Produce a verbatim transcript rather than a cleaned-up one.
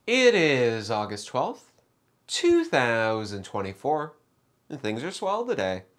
It is August twelfth, two thousand twenty-four, and things are swell today.